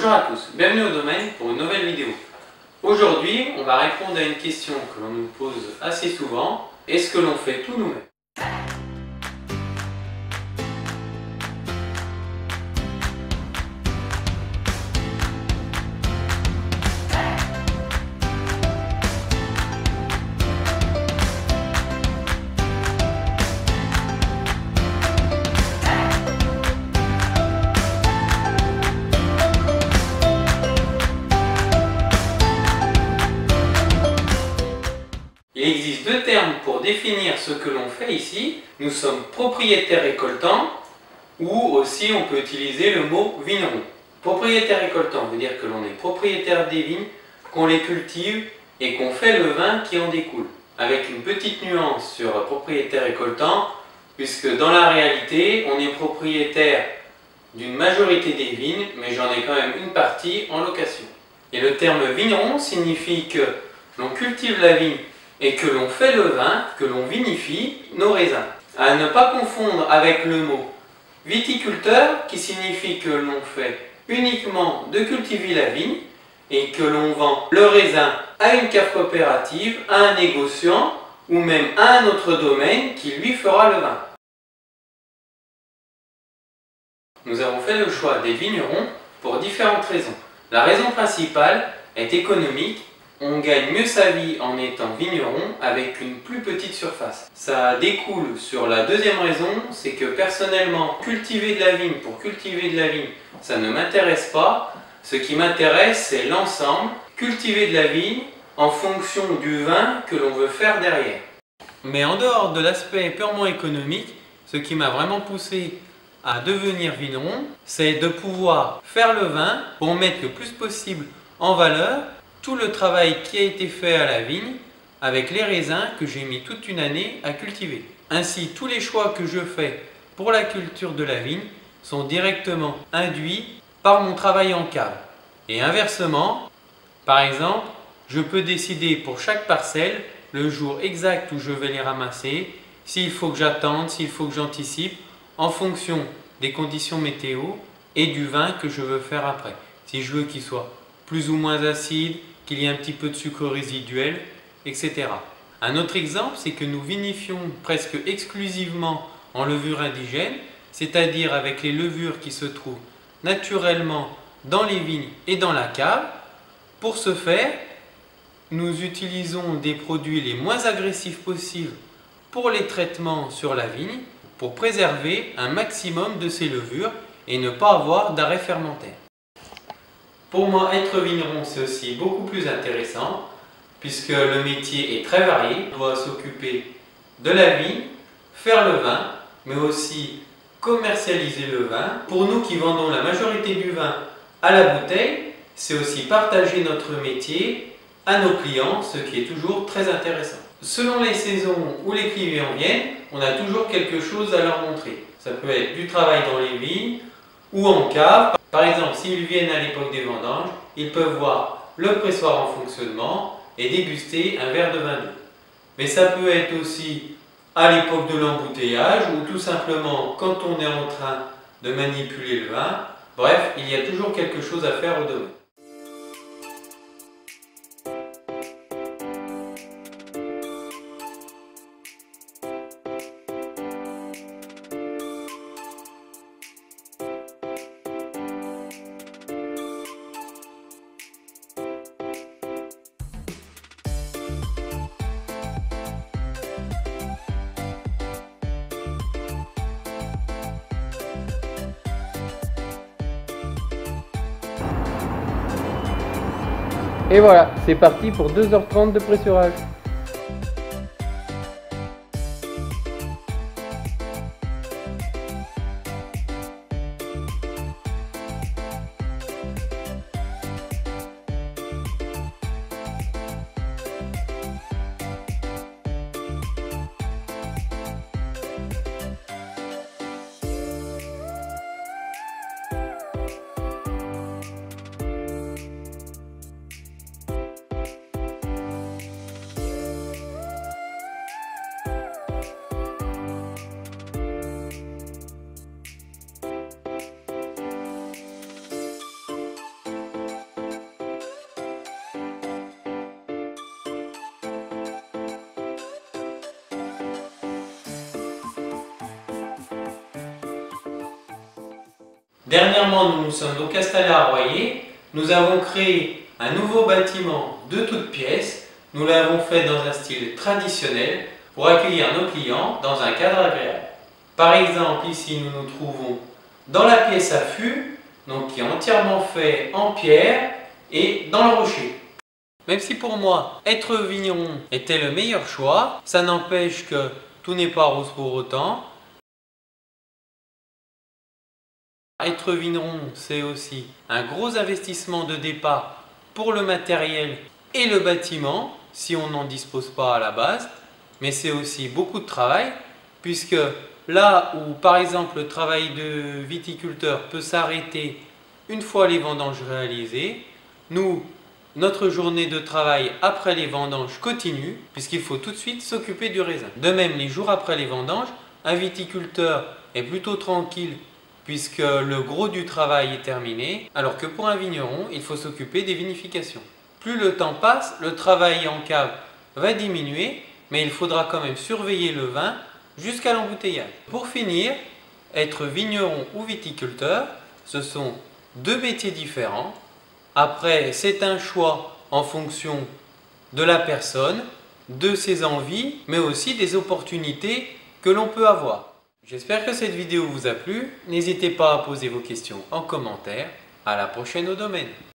Bonjour à tous, bienvenue au domaine pour une nouvelle vidéo. Aujourd'hui, on va répondre à une question que l'on nous pose assez souvent. Est-ce que l'on fait tout nous-mêmes ? Il existe deux termes pour définir ce que l'on fait ici. Nous sommes propriétaires récoltants ou aussi on peut utiliser le mot vigneron. Propriétaire récoltant veut dire que l'on est propriétaire des vignes, qu'on les cultive et qu'on fait le vin qui en découle. Avec une petite nuance sur propriétaire récoltant, puisque dans la réalité, on est propriétaire d'une majorité des vignes, mais j'en ai quand même une partie en location. Et le terme vigneron signifie que l'on cultive la vigne et que l'on fait le vin, que l'on vinifie nos raisins. À ne pas confondre avec le mot viticulteur, qui signifie que l'on fait uniquement de cultiver la vigne et que l'on vend le raisin à une cave coopérative, à un négociant ou même à un autre domaine qui lui fera le vin. Nous avons fait le choix des vignerons pour différentes raisons. La raison principale est économique. On gagne mieux sa vie en étant vigneron avec une plus petite surface. Ça découle sur la deuxième raison, c'est que personnellement, cultiver de la vigne pour cultiver de la vigne, ça ne m'intéresse pas. Ce qui m'intéresse, c'est l'ensemble, cultiver de la vigne en fonction du vin que l'on veut faire derrière. Mais en dehors de l'aspect purement économique, ce qui m'a vraiment poussé à devenir vigneron, c'est de pouvoir faire le vin pour mettre le plus possible en valeur tout le travail qui a été fait à la vigne avec les raisins que j'ai mis toute une année à cultiver. Ainsi, tous les choix que je fais pour la culture de la vigne sont directement induits par mon travail en cave. Et inversement, par exemple, je peux décider pour chaque parcelle le jour exact où je vais les ramasser, s'il faut que j'attende, s'il faut que j'anticipe, en fonction des conditions météo et du vin que je veux faire après. Si je veux qu'il soit plus ou moins acide, qu'il y ait un petit peu de sucre résiduel, etc. Un autre exemple, c'est que nous vinifions presque exclusivement en levure indigène, c'est-à-dire avec les levures qui se trouvent naturellement dans les vignes et dans la cave. Pour ce faire, nous utilisons des produits les moins agressifs possibles pour les traitements sur la vigne, pour préserver un maximum de ces levures et ne pas avoir d'arrêt fermentaire. Pour moi, être vigneron, c'est aussi beaucoup plus intéressant puisque le métier est très varié. On doit s'occuper de la vigne, faire le vin, mais aussi commercialiser le vin. Pour nous qui vendons la majorité du vin à la bouteille, c'est aussi partager notre métier à nos clients, ce qui est toujours très intéressant. Selon les saisons où les clients viennent, on a toujours quelque chose à leur montrer. Ça peut être du travail dans les vignes ou en cave. Par exemple, s'ils viennent à l'époque des vendanges, ils peuvent voir le pressoir en fonctionnement et déguster un verre de vin doux. Mais ça peut être aussi à l'époque de l'embouteillage ou tout simplement quand on est en train de manipuler le vin. Bref, il y a toujours quelque chose à faire au domaine. Et voilà, c'est parti pour 2h30 de pressurage. Dernièrement, nous nous sommes donc installés à Royer. Nous avons créé un nouveau bâtiment de toutes pièces. Nous l'avons fait dans un style traditionnel pour accueillir nos clients dans un cadre agréable. Par exemple, ici nous nous trouvons dans la pièce à fût, donc qui est entièrement fait en pierre et dans le rocher. Même si pour moi, être vigneron était le meilleur choix, ça n'empêche que tout n'est pas rose pour autant. Être vigneron, c'est aussi un gros investissement de départ pour le matériel et le bâtiment, si on n'en dispose pas à la base, mais c'est aussi beaucoup de travail, puisque là où par exemple le travail de viticulteur peut s'arrêter une fois les vendanges réalisées, notre journée de travail après les vendanges continue, puisqu'il faut tout de suite s'occuper du raisin. De même, les jours après les vendanges, un viticulteur est plutôt tranquille puisque le gros du travail est terminé, alors que pour un vigneron, il faut s'occuper des vinifications. Plus le temps passe, le travail en cave va diminuer, mais il faudra quand même surveiller le vin jusqu'à l'embouteillage. Pour finir, être vigneron ou viticulteur, ce sont deux métiers différents. Après, c'est un choix en fonction de la personne, de ses envies, mais aussi des opportunités que l'on peut avoir. J'espère que cette vidéo vous a plu. N'hésitez pas à poser vos questions en commentaire. À la prochaine au domaine.